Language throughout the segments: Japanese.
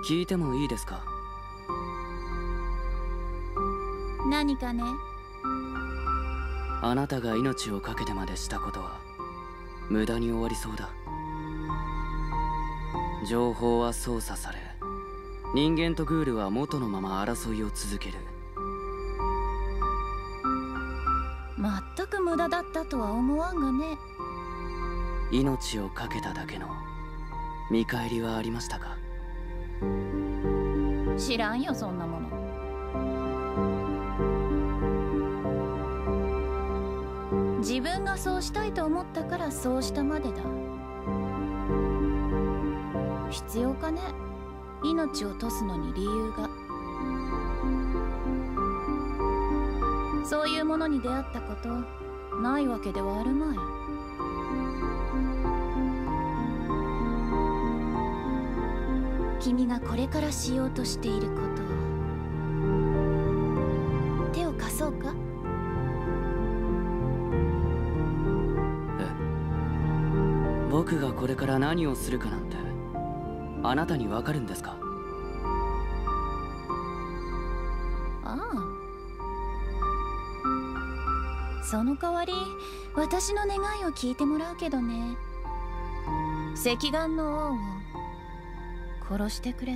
聞いてもいいですか？ 何かね。 あなたが命を懸けてまでしたことは無駄に終わりそうだ。情報は操作され、人間とグールは元のまま争いを続ける。 全く無駄だったとは思わんがね。 命を懸けただけの見返りはありましたか？ 知らんよ、そんなもの。自分がそうしたいと思ったからそうしたまでだ。必要かね、命を落とすのに理由が。そういうものに出会ったことないわけではあるまい。君がこれからしようとしていること、手を貸そうか？ 僕がこれから何をするかなんてあなたにわかるんですか？ ああ、その代わり私の願いを聞いてもらうけどね。赤眼の王を殺してくれ。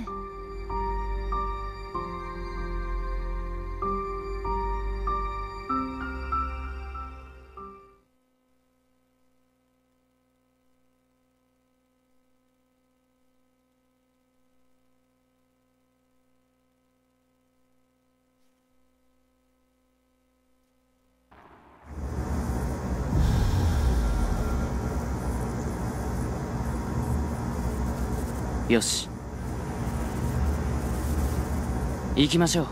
よし、行きましょう。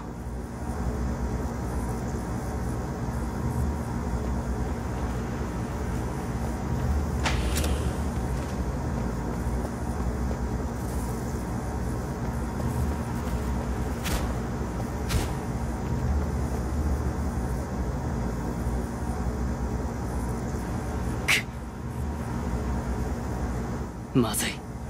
まずい。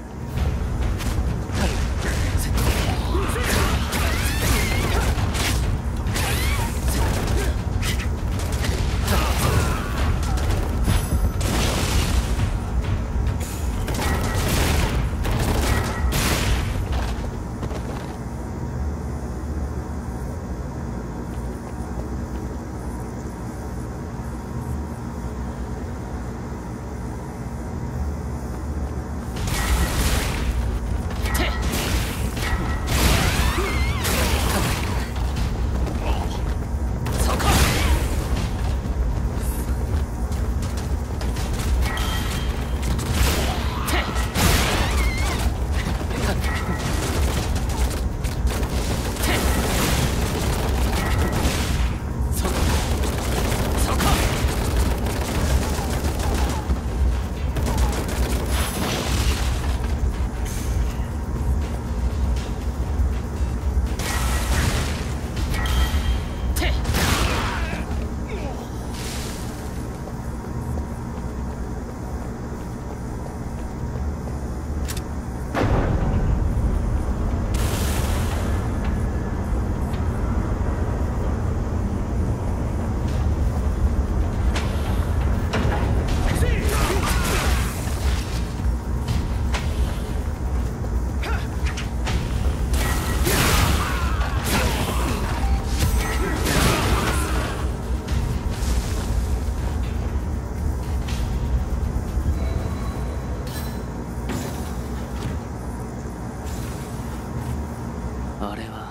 あれは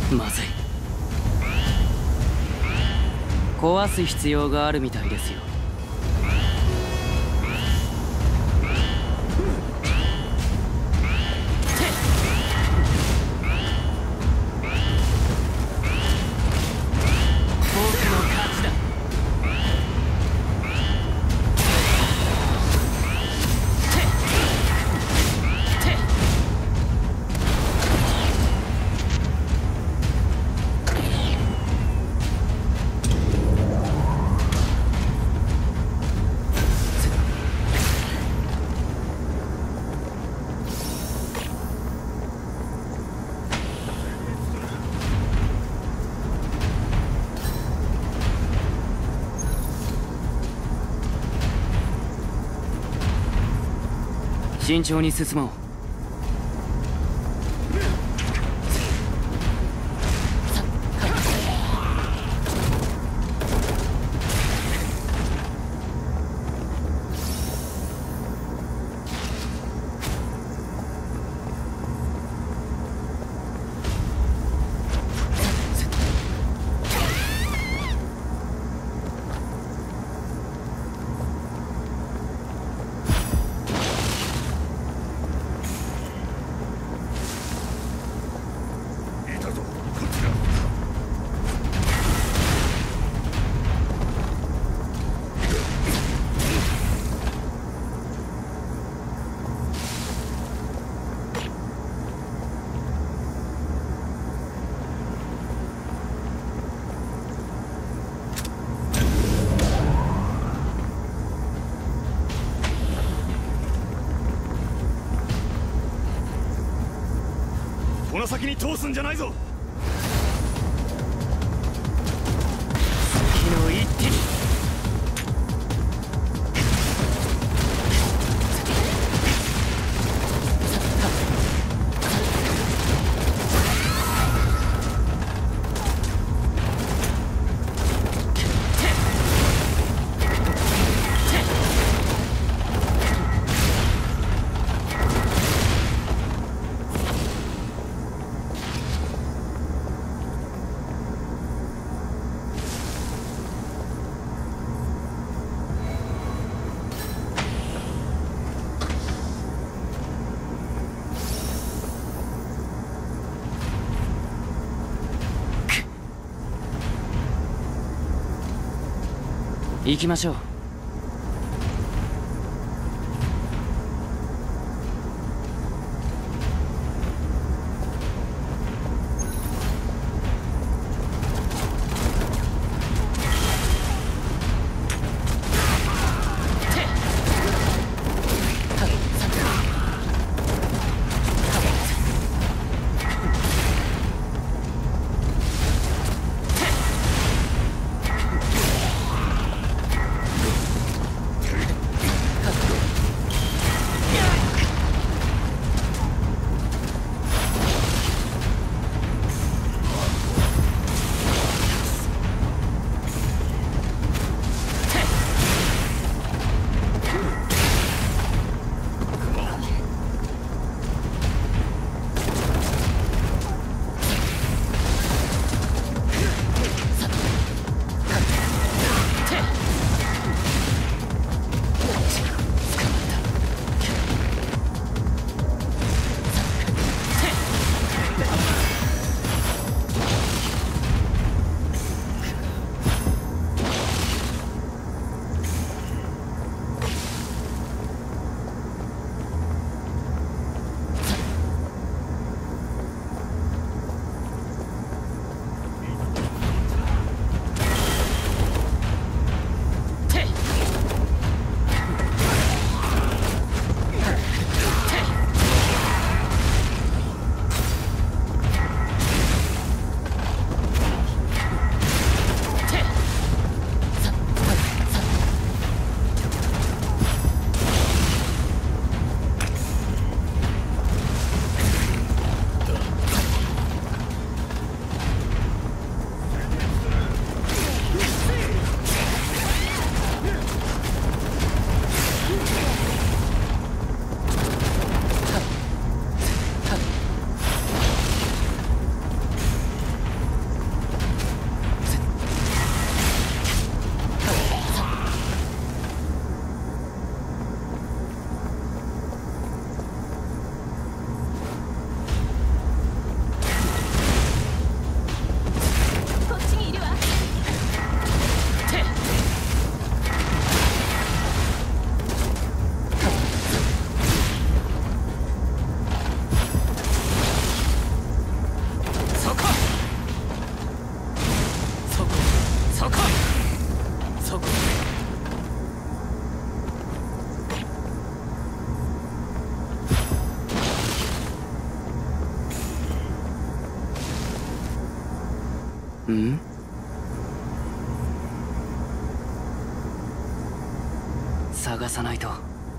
まずい。壊す必要があるみたいですよ。慎重に進もう。 この先に通すんじゃないぞ。 次の一手に。行きましょう。 ん？探さないと。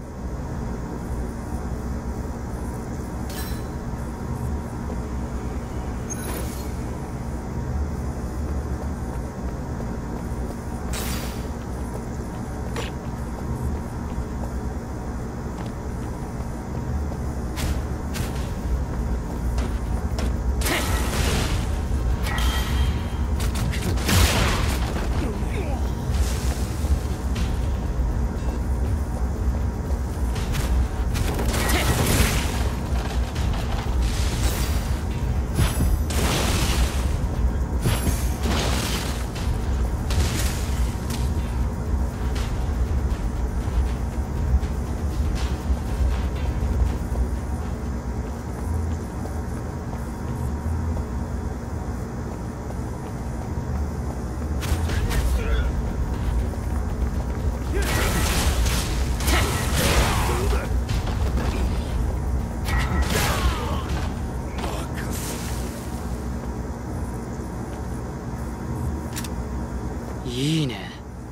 いいね。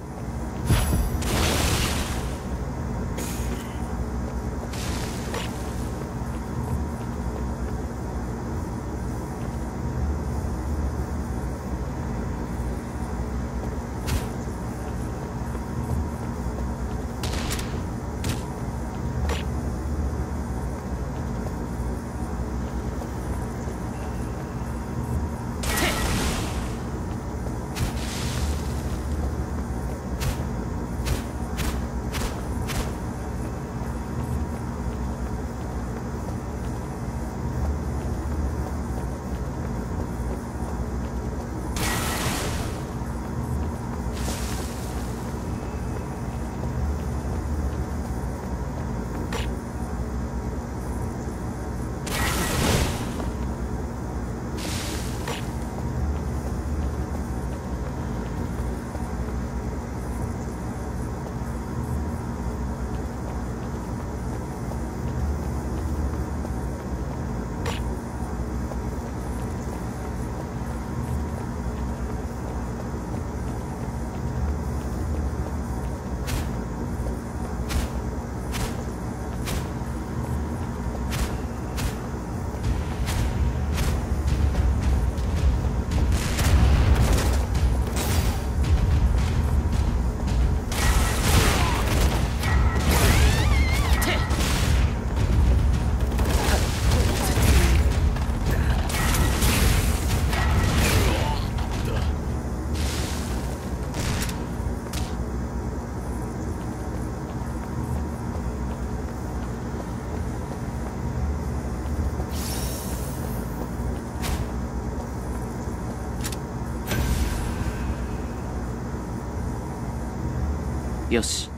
よし。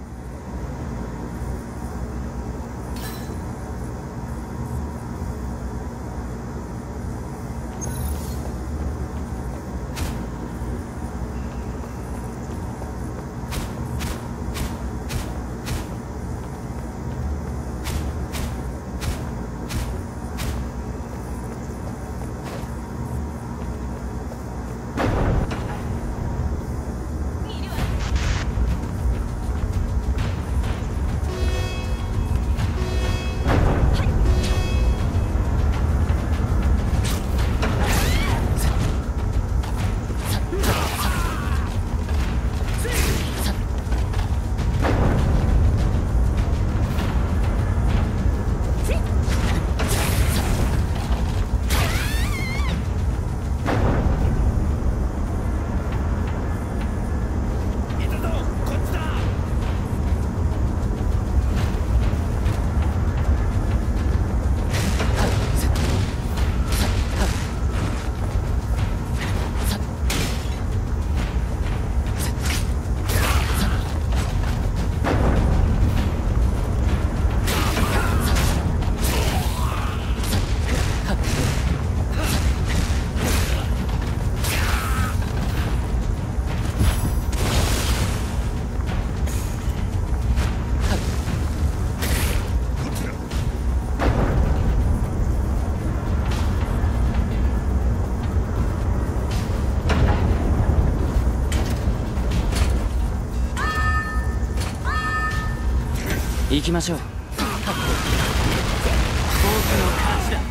行きましょう。僕の勝ちだ。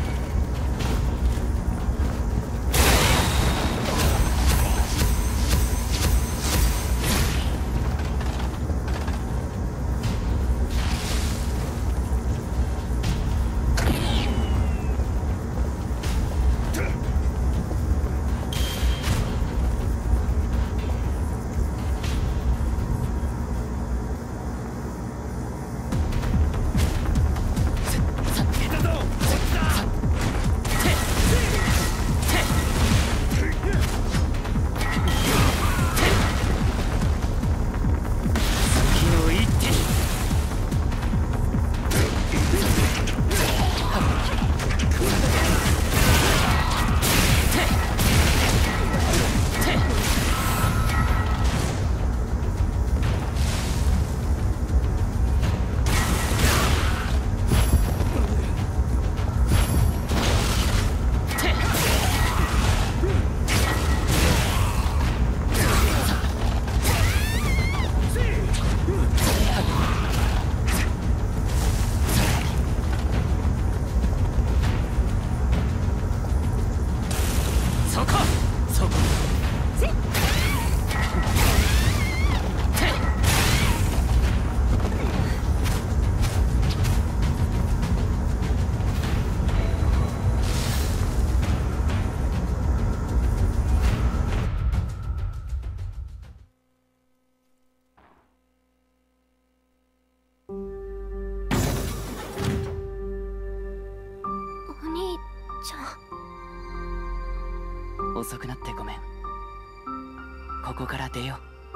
遅くなってごめん。ここから出よ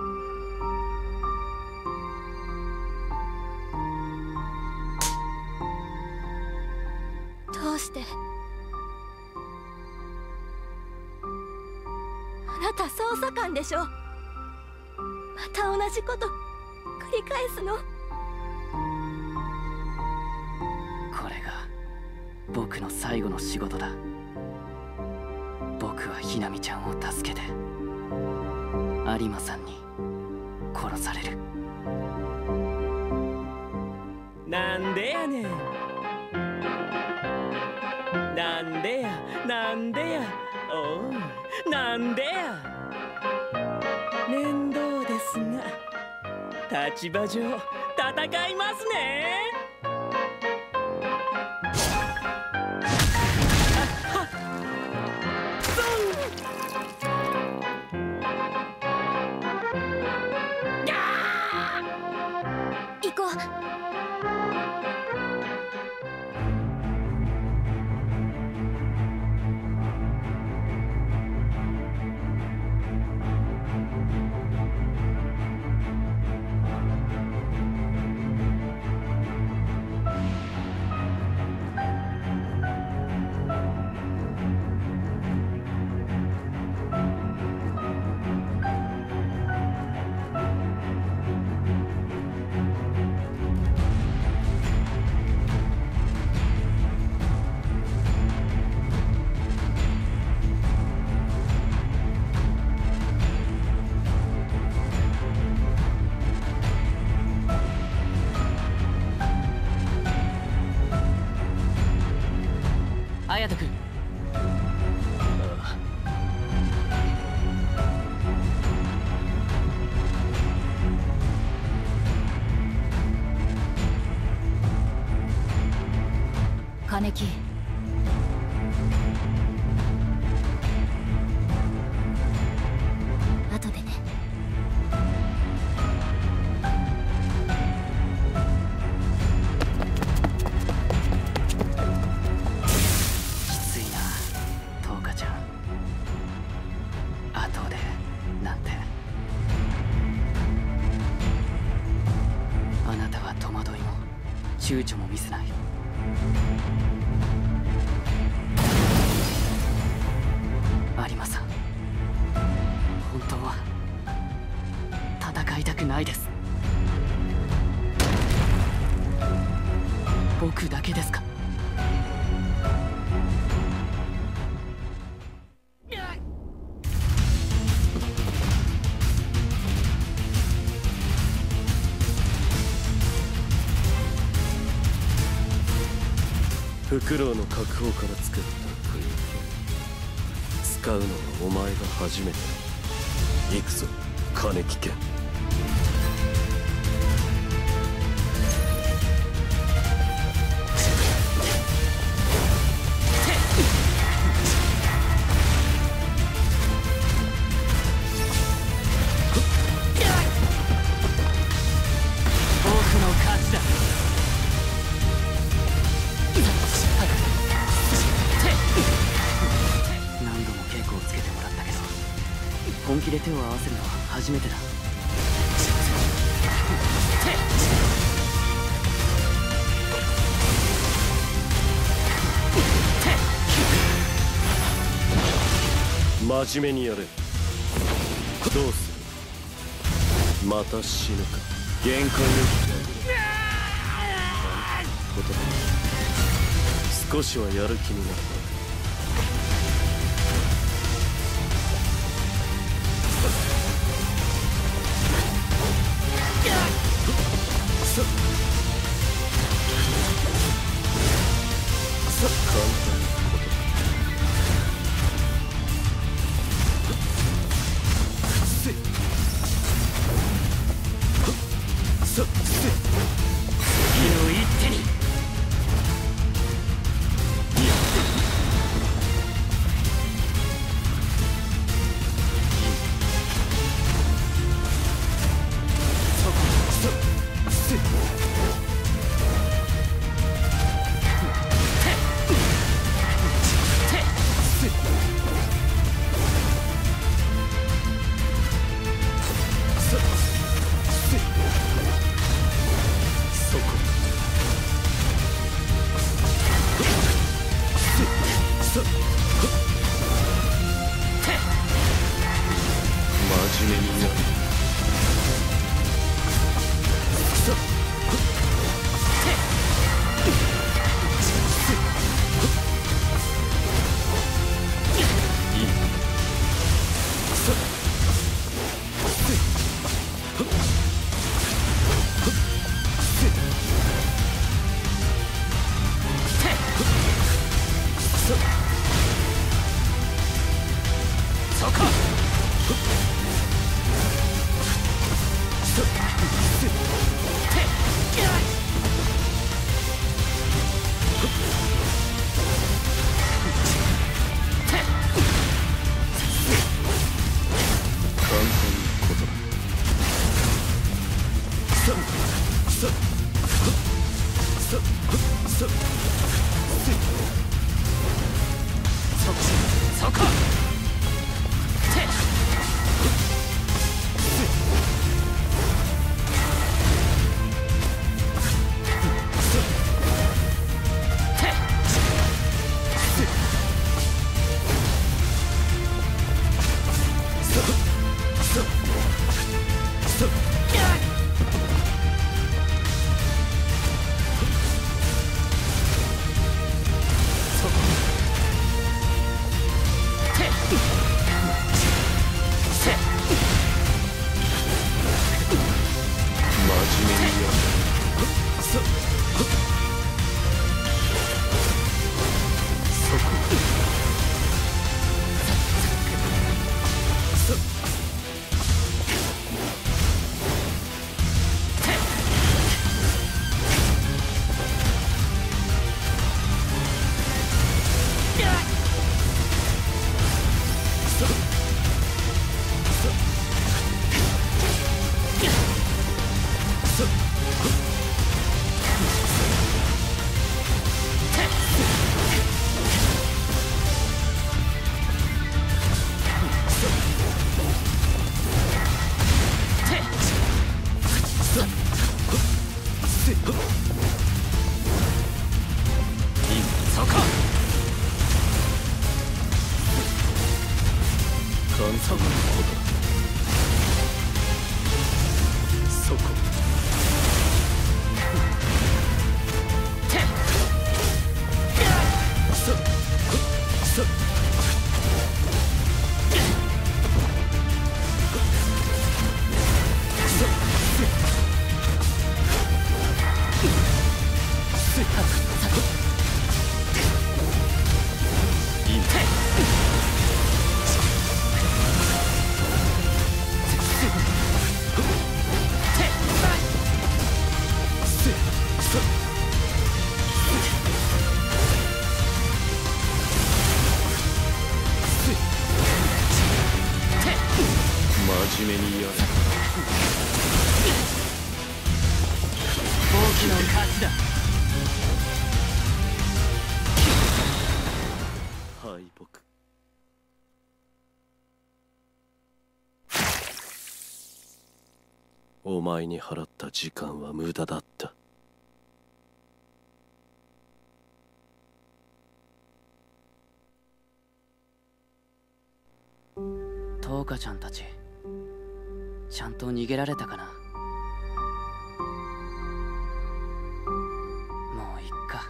う。どうして？あなた捜査官でしょ。また同じこと繰り返すの？ これが僕の最後の仕事だ。僕はひなみちゃんを助けて有馬さんに殺される。 なんでやねん。なんでやなんでや。おうなんでや。面倒ですが立場上戦いますね。 隼人君。 金木、後でね。 きついな、トウカちゃん。後でなんて。あなたは戸惑いも躊躇も見せない。有馬さん、本当は戦いたくないです。僕だけですか？ フクロウの確保から作った空気、使うのはお前が初めてだ。行くぞ金木剣。 本気で手を合わせるのは初めてだ。 真面目にやれ。どうする？また死ぬか。限界をこと少しはやる気になった。 真面目にやる。 僕の勝ちだ。 敗北。お前に払った時間は無駄だった。 トウカちゃんたちちゃんと逃げられたかな。もういっか。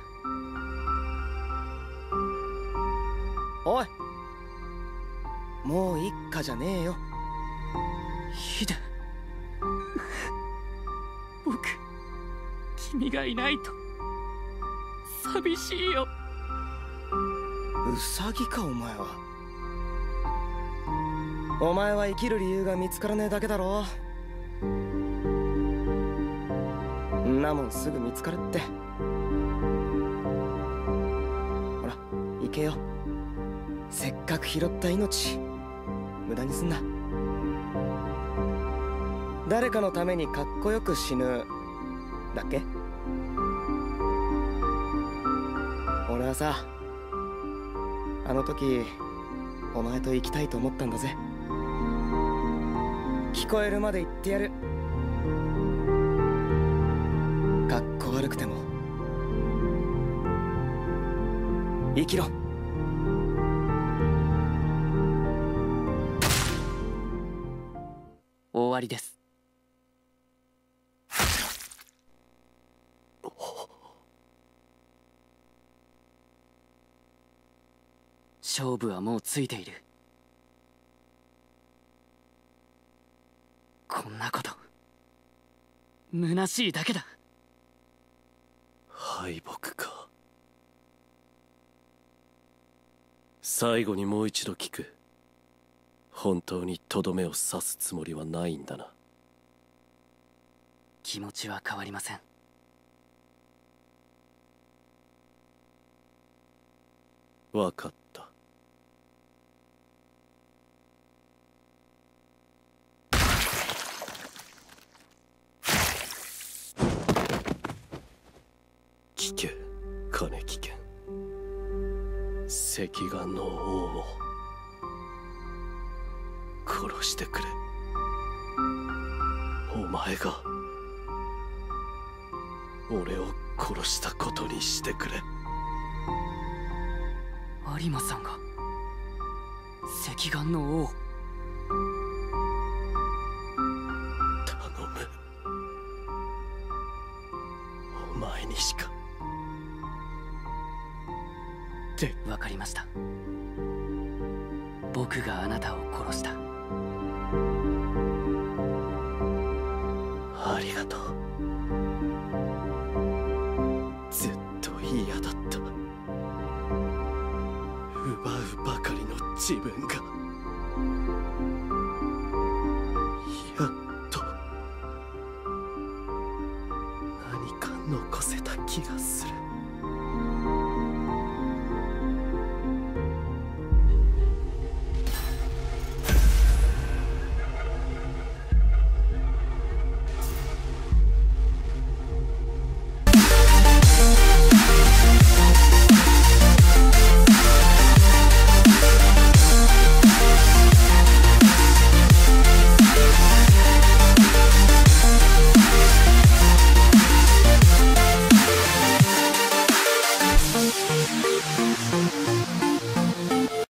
おい、もういっかじゃねえよ。 ヒデ、僕君がいないと寂しいよ。 ウサギかお前は。お前は生きる理由が見つからねえだけだろ。んなもんすぐ見つかるって。ほら行けよ。せっかく拾った命無駄にすんな。誰かのためにかっこよく死ぬだっけ。俺はさ、あの時お前と行きたいと思ったんだぜ。聞こえるまで言ってやる。かっこ悪くても生きろ。 終わりです。勝負はもうついている。こんなこと虚しいだけだ。 敗北か。最後にもう一度聞く。本当にとどめを刺すつもりはないんだな。 気持ちは変わりません。 わかった。聞け、金木剣。赤眼の王を殺してくれ。お前が俺を殺したことにしてくれ。 有馬さんが赤眼の王。 頼む。お前にしか。 わかりました。僕があなたを殺した。 ありがとう。ずっと嫌だった。奪うばかりの自分がやっと何か残せた気がする。